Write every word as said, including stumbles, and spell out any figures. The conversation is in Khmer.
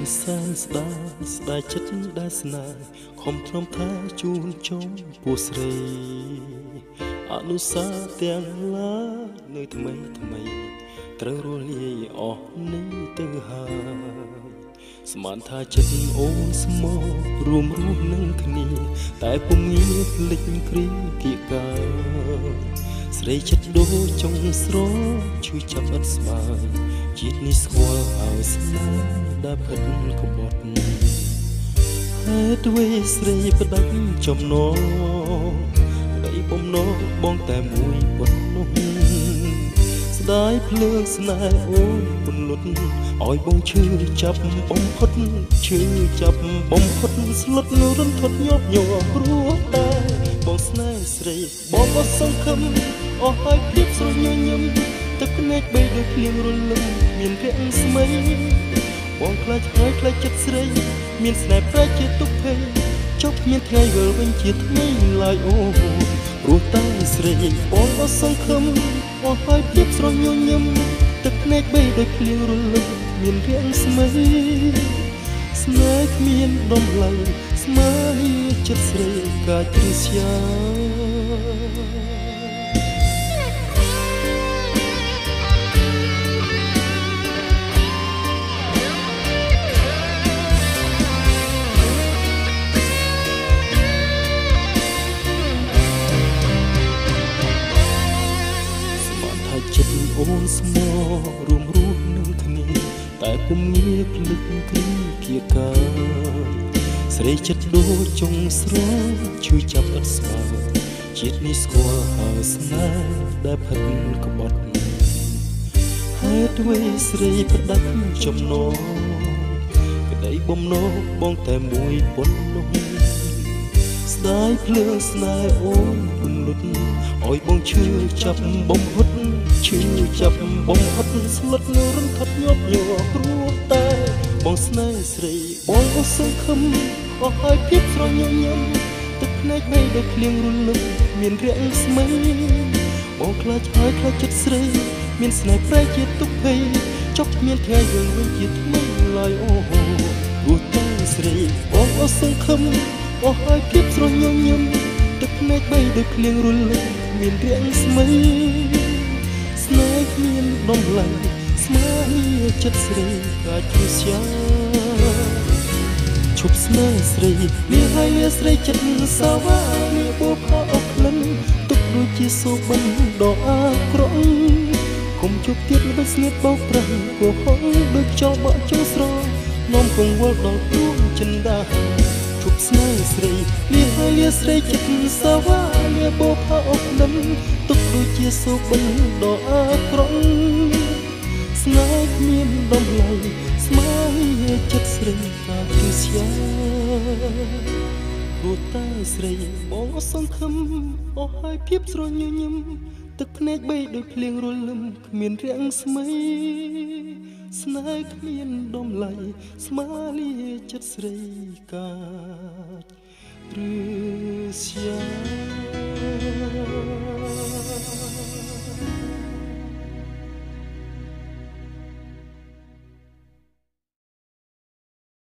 សែនស្ដាយស្ដាយចិត្តដែលស្នេហ៍ខំទ្រាំថែជូនចុងពោះស្រីអនុសាទាំងឡានៅថ្មីថ្មីត្រូវរលាយអស់នេះទៅហើយស្មានថាចិត្តអូនស្មោះរួមរស់នឹងគ្នាតែពុំងាយភ្លេចគ្រាគៀកកាស្រីចិត្តដូចចុងស្រឈឺចាប់អត់ស្បើយជាតិនេះស្គាល់ហើយស្នេហ៍ដែលពិតក្បត់ហេតុអ្វីស្រីផ្ដាច់ចំណងក្តីបំណងបងតែមួយប៉ុណ្ណោះស្ដាយភ្លើងស្នេហ៍អូនពន្លត់ឲ្យបងឈឺចាប់បំផុតឈឺចាប់បំផុតស្លុតនៅរន្ធត់ញាប់ញ័រព្រោះតែបងស្នេហ៍ស្រីបងអត់សង្ឃឹមអស់ហើយភាពស្រញញឹមទឹកភ្នែកបីដូចភ្លៀងរលឹមមានរាក់ស្មីបងខ្លាចហើយខ្លាចចិត្តស្រីមានស្នេហ៍ប្រែជាទុក្ខភ័យចប់មានថ្ងៃវិលវិញជាថ្មីឡើយអូព្រោះតែស្រីបងអត់សង្ឃឹមអស់ហើយភាពស្រញញឹមទឹកភ្នែកបីដូចភ្លៀងរលឹមមានរាក់ស្មីស្នេហ៍គ្មានដំឡៃស្មើចិត្តស្រីកាចទ្រឹស្យាចិត្តអូនស្មោះរួមរស់នឹងគ្នាតែពុំងាយភ្លេចគ្រាគៀកកាស្រីចិត្តដូចចុងស្រឈឺចាប់អត់ស្បើជាតិនេះស្គាល់ហើយស្នេហ៍ដែលផិតក្បត់ហេតុអ្វីស្រីផ្ដាច់ចំណងក្តីបំណងបងតែមួយប៉ុណ្ណោះស្ដាយភ្លើងស្នេហ៍អូនពន្លត់ឲ្យបងឈឺចាប់បំផុតឈឺចាប់បំផុតស្លុតនៅរន្ធត់ញាប់ញ័រព្រោះតែបងស្នេហ៍ស្រីបងអស់សង្ឃឹមអស់ហើយភាពស្រញញឹមទឹកភ្នែកបីដូចភ្លៀងរលឹមមានរាក់ស្មីបងខ្លាចហើយខ្លាចចិត្តស្រីមានស្នេហ៍ប្រែជាទុក្ខភ័យចប់មានថ្ងៃវិលវិញជាថ្មីឡើយអូព្រោះតែស្រីបងអស់សង្ឃឹមអស់ហើយភាពស្រញញឹមទឹកភ្នែកបីដូចភ្លៀងរលឹមមានរាក់ស្មីស្នេហ៍គ្មានដំឡៃស្មើចិត្តស្រីកាចទ្រឹស្យាឈប់ស្នេហ៍ស្រីលៀហើយលៀស្រីចិត្តសាវាលៀបុផាអុកក្លិនទុកដូចជាសូបិនដ៏អាក្រក់គុំជប់ទៀតបិស្នៀតបោកប្រាំងគោហងដូចចោលបក់ចុងស្រនាំកង្វល់ដល់ដួងចិនដាឈប់ស្នេហ៍ស្រីលៀហើយលៀស្រីចិត្តសាវាលៀបុផាអុកក្លិនទុកដូចជាសូបិនដ៏អាក្រក់ស្នេហ៍គ្មានដំឡៃស្មើចិត្តស្រីកាចទ្រឹស្យាព្រោះតែស្រីបងអត់សង្ឃឹមអស់ហើយភាពស្រញញឹមទឹកភ្នែកបីដូចភ្លៀងរលឹមគ្មានរាក់ស្មីស្នេហ៍គ្មានដំឡៃស្មើចិត្តស្រីកាចទ្រឹស្យា